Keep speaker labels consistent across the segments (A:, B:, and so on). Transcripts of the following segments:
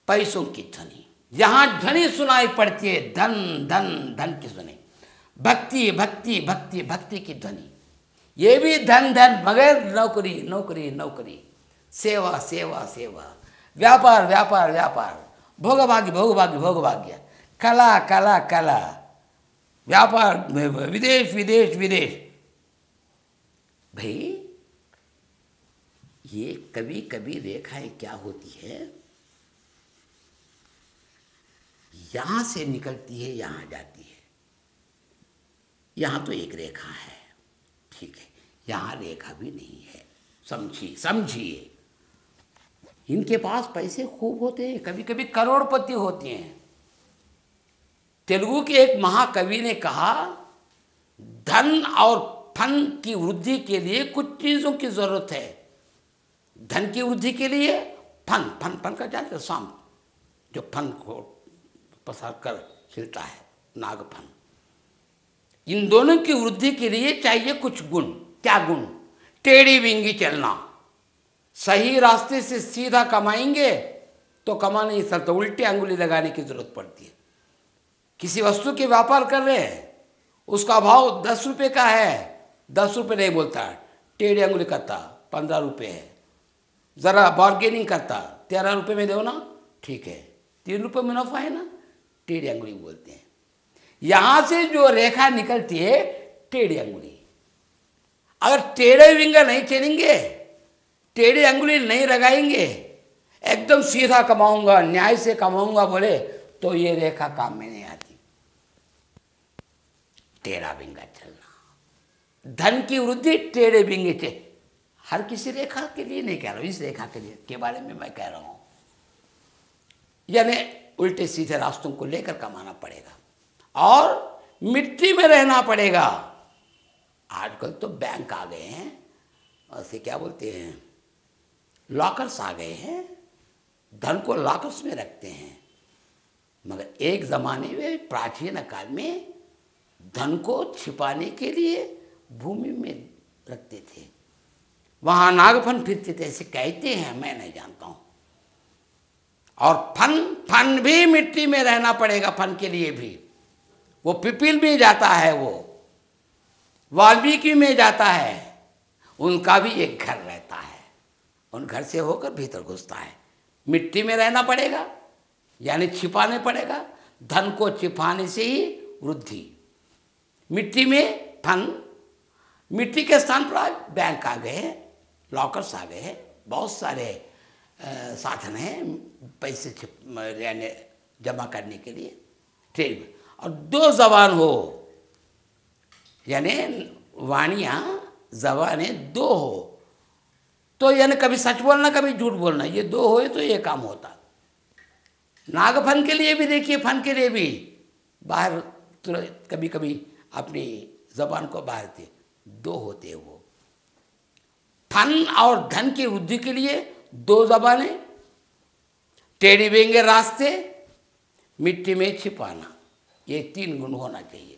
A: पैसों की ध्वनि, जहां ध्वनि सुनाई पड़ती है धन धन धन की ध्वनि, भक्ति भक्ति भक्ति भक्ति की ध्वनि, ये भी धन धन मगर नौकरी नौकरी नौकरी, सेवा सेवा सेवा, व्यापार व्यापार व्यापार, भोगभाग्य भोगभाग्य भोगभाग्य, कला कला कला, व्यापार विदेश विदेश विदेश। भाई ये कभी कभी रेखाएं क्या होती है, यहां से निकलती है यहां जाती है। यहां तो एक रेखा है, ठीक है, यहां रेखा भी नहीं है। समझिए समझिए, इनके पास पैसे खूब होते हैं, कभी कभी करोड़पति होते हैं। तेलुगु के एक महाकवि ने कहा, धन और फन की वृद्धि के लिए कुछ चीजों की जरूरत है। धन की वृद्धि के लिए फन, फन फन का जानते हो, सांप जो फन को पसार कर खिलता है, नागफन। इन दोनों की वृद्धि के लिए चाहिए कुछ गुण। क्या गुण? टेढ़ी बिंगी चलना। सही रास्ते से सीधा कमाएंगे तो कमा नहीं सकते, उल्टी अंगुली लगाने की जरूरत पड़ती है। किसी वस्तु के व्यापार कर रहे हैं, उसका भाव 10 रुपये का है, 10 रुपये नहीं बोलता, टेढ़ी अंगुली करता, 15 रुपये है। ज़रा बार्गेनिंग करता, 13 रुपये में दो ना, ठीक है, 3 रुपये मुनाफा है ना, टेढ़ी अंगुली बोलते हैं। यहां से जो रेखा निकलती है टेढ़ी अंगुली। अगर टेढ़े विंगर नहीं चलेंगे, टेढ़ी अंगुली नहीं लगाएंगे, एकदम सीधा कमाऊंगा, न्याय से कमाऊंगा बोले तो ये रेखा काम में नहीं आती। टेढ़ा बिंगा चलना, धन की वृद्धि टेढ़े बिंगे से। हर किसी रेखा के लिए नहीं कह रहा हूं, इस रेखा के लिए के बारे में मैं कह रहा हूं। यानी उल्टे सीधे रास्तों को लेकर कमाना पड़ेगा और मिट्टी में रहना पड़ेगा। आजकल तो बैंक आ गए हैं, ऐसे क्या बोलते हैं, लॉकर्स आ गए हैं, धन को लॉकर्स में रखते हैं। मगर एक ज़माने में प्राचीन काल में धन को छिपाने के लिए भूमि में रखते थे, वहाँ नागफन फिरते थे, ऐसे कहते हैं, मैं नहीं जानता हूँ। और फन भी मिट्टी में रहना पड़ेगा। फन के लिए भी वो पिपील में जाता है, वो वाल्मीकि में जाता है, उनका भी एक घर रहता है, उन घर से होकर भीतर घुसता है। मिट्टी में रहना पड़ेगा, यानी छिपाने पड़ेगा। धन को छिपाने से ही वृद्धि। मिट्टी में फन, मिट्टी के स्थान पर आज बैंक आ गए हैं, लॉकर्स आ गए हैं, बहुत सारे साधन हैं पैसे यानी जमा करने के लिए। ठीक, और 2 जबान हो, यानी वाणियाँ जबानें 2 हो, तो यानी कभी सच बोलना कभी झूठ बोलना, ये 2 हो तो ये काम होता। नागफन के लिए भी देखिए, फन के लिए भी बाहर कभी कभी अपनी जबान को बाहर थे, 2 होते हैं वो। फन और धन की वृद्धि के लिए 2 जबानें, टेढ़ी बेंगे रास्ते, मिट्टी में छिपाना, ये 3 गुण होना चाहिए।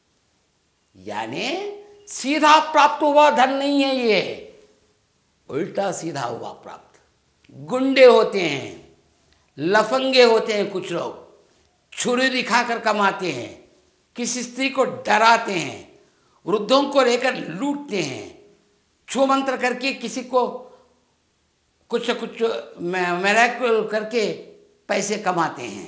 A: यानी सीधा प्राप्त हुआ धन नहीं है ये, उल्टा सीधा हुआ प्राप्त। गुंडे होते हैं, लफंगे होते हैं, कुछ लोग छुरी दिखाकर कमाते हैं, किसी स्त्री को डराते हैं, वृद्धों को लेकर लूटते हैं, छू मंत्र करके किसी को कुछ कुछ मिरेकल करके पैसे कमाते हैं।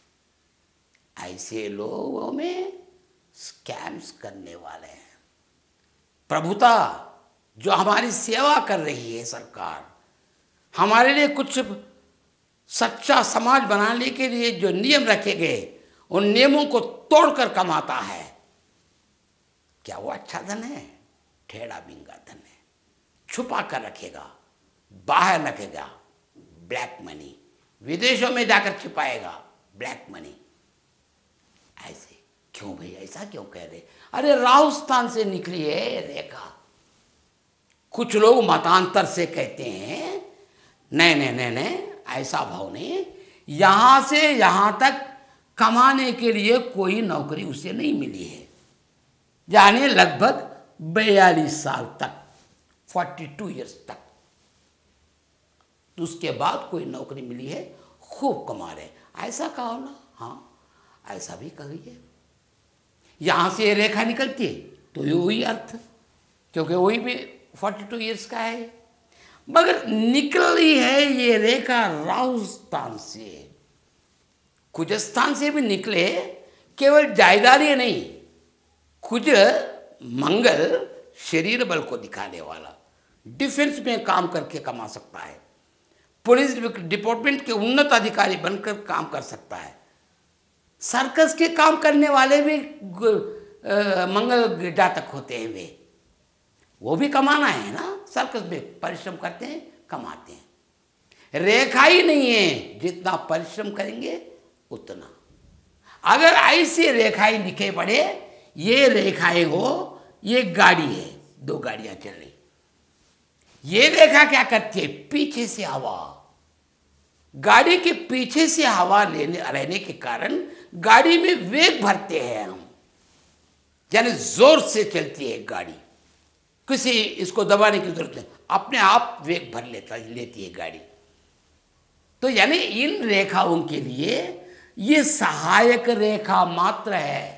A: ऐसे लोगों में स्कैम्स करने वाले हैं। प्रभुता जो हमारी सेवा कर रही है सरकार, हमारे लिए कुछ सच्चा समाज बनाने के लिए जो नियम रखे गए, उन नियमों को तोड़कर कमाता है, क्या वो अच्छा धन है? टेढ़ा बिंगा धन है। छुपा कर रखेगा, बाहर रखेगा, ब्लैक मनी, विदेशों में जाकर छिपाएगा ब्लैक मनी। ऐसे क्यों भाई, ऐसा क्यों कह रहे? अरे राहु स्थान से निकली है रेखा। कुछ लोग मतांतर से कहते हैं नहीं नहीं नहीं नहीं, ऐसा भाव नहीं, यहां से यहां तक कमाने के लिए कोई नौकरी उसे नहीं मिली है, यानी लगभग 42 साल तक, 42 ईयर्स तक। तो उसके बाद कोई नौकरी मिली है, खूब कमा रहे, ऐसा कहो ना, हाँ ऐसा भी कहिए। यहाँ से ये रेखा निकलती है तो ये वही अर्थ, क्योंकि वही भी 42 ईयर्स का है, मगर निकली है ये रेखा राहु स्थान से, कुज स्थान से भी निकले, केवल जायदाद ही नहीं, कुज मंगल शरीर बल को दिखाने वाला, डिफेंस में काम करके कमा सकता है, पुलिस डिपार्टमेंट के उन्नत अधिकारी बनकर काम कर सकता है, सर्कस के काम करने वाले भी मंगल जातक होते हैं, वे वो भी कमाना है ना, सर्कस में परिश्रम करते हैं, कमाते हैं। रेखा ही नहीं है, जितना परिश्रम करेंगे उतना। अगर ऐसी रेखाएं दिखे पड़े, ये रेखाएं हो, ये गाड़ी है, 2 गाड़ियां चल रही, ये रेखा क्या करती है, पीछे से हवा, गाड़ी के पीछे से हवा रहने के कारण गाड़ी में वेग भरते हैं हम, यानी जोर से चलती है गाड़ी, किसी इसको दबाने की जरूरत नहीं, अपने आप वेग भर लेती है गाड़ी। तो यानी इन रेखाओं के लिए ये सहायक रेखा मात्र है,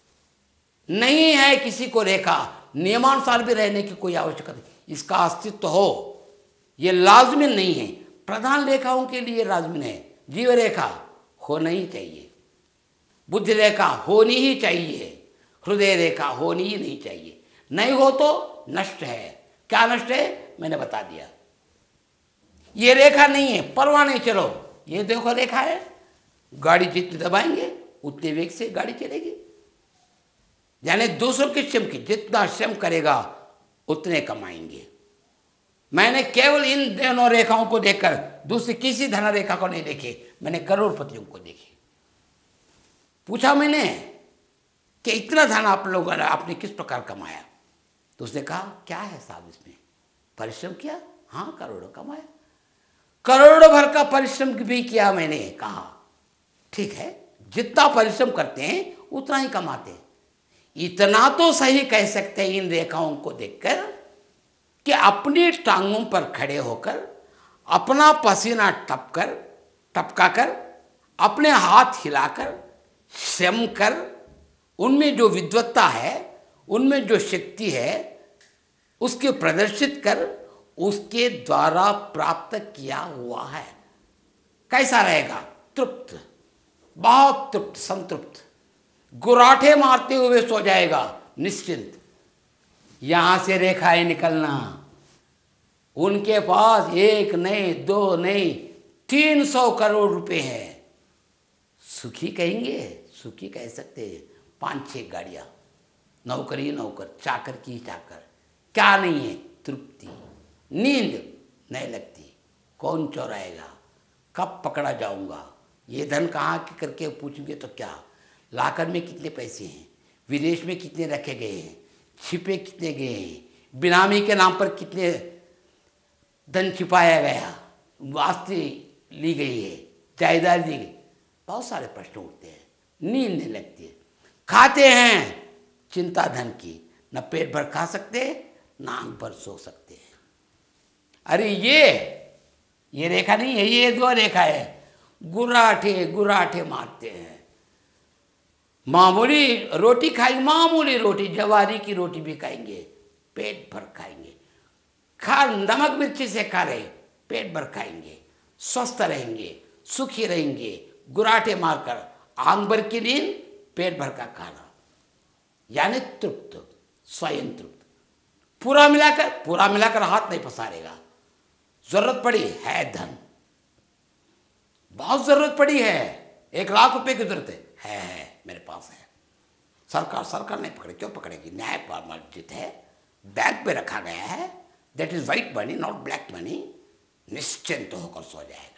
A: नहीं है किसी को रेखा नियमानुसार भी रहने की कोई आवश्यकता नहीं, इसका अस्तित्व हो ये लाजमी नहीं है। प्रधान रेखाओं के लिए लाजमी है, जीव रेखा होना ही चाहिए, बुद्धि रेखा होनी ही चाहिए, हृदय रेखा होनी ही नहीं चाहिए, नहीं हो तो नष्ट है। क्या नष्ट है, मैंने बता दिया। ये रेखा नहीं है, परवाह नहीं, चलो ये देखो रेखा है, गाड़ी जितनी दबाएंगे उतने वेग से गाड़ी चलेगी, यानी दूसरों के श्रम की जितना श्रम करेगा उतने कमाएंगे। मैंने केवल इन दोनों रेखाओं को देखकर दूसरी किसी धन रेखा को नहीं देखे, मैंने करोड़पतियों को देखे। पूछा मैंने कि इतना धन आप लोगों ने आपने किस प्रकार कमाया, तो उसने कहा क्या है साहब इसमें, परिश्रम किया, हाँ करोड़ों कमाया, करोड़ों भर का परिश्रम भी किया। मैंने कहा ठीक है, जितना परिश्रम करते हैं उतना ही कमाते हैं। इतना तो सही कह सकते हैं इन रेखाओं को देखकर कि अपनी टांगों पर खड़े होकर अपना पसीना टपका कर अपने हाथ हिलाकर श्रम कर, उनमें जो विद्वत्ता है, उनमें जो शक्ति है, उसके प्रदर्शित कर उसके द्वारा प्राप्त किया हुआ है। कैसा रहेगा, तृप्त, बहुत तृप्त, संतृप्त, गुराठे मारते हुए सो जाएगा निश्चिंत। यहां से रेखाएं निकलना, उनके पास 1 नहीं 2 नहीं 300 करोड़ रुपए है। सुखी कहेंगे, सुखी कह सकते हैं, 5-6 गाड़ियां, नौकरी नौकर, चाकर की चाकर, क्या नहीं है, तृप्ति, नींद नहीं लगती, कौन चौराएगा, कब पकड़ा जाऊंगा, ये धन कहाँ के करके पूछेंगे तो क्या, लाकर में कितने पैसे हैं, विदेश में कितने रखे गए हैं, छिपे कितने गए हैं, बिनामी के नाम पर कितने धन छिपाया गया, वास्ती ली गई है, जायदाद ली गई, बहुत सारे प्रश्न उठते हैं, नींद नहीं लगती है। खाते हैं चिंता धन की, न पेट भर खा सकते न आंख भर सो सकते हैं। अरे ये रेखा नहीं है, ये 2 रेखा है, गुराठे गुराठे मारते हैं। मामूली रोटी खाएंगे, मामूली रोटी, जवारी की रोटी भी खाएंगे, पेट भर खाएंगे, नमक मिर्ची से खा रहे, पेट भर खाएंगे, स्वस्थ रहेंगे, सुखी रहेंगे, गुराठे मारकर, आंख भर की नींद, पेट भर का खाना, यानी तृप्त, स्वयं तृप्त। पूरा मिलाकर हाथ नहीं पसारेगा। जरूरत पड़ी है धन, बहुत जरूरत पड़ी है, 1 लाख रुपए की जरूरत है, मेरे पास है। सरकार नहीं पकड़े, क्यों पकड़ेगी, न्याय पारदर्शित है, बैंक पे रखा गया है, that is white money not black money, निश्चिंत होकर सो जाएगा।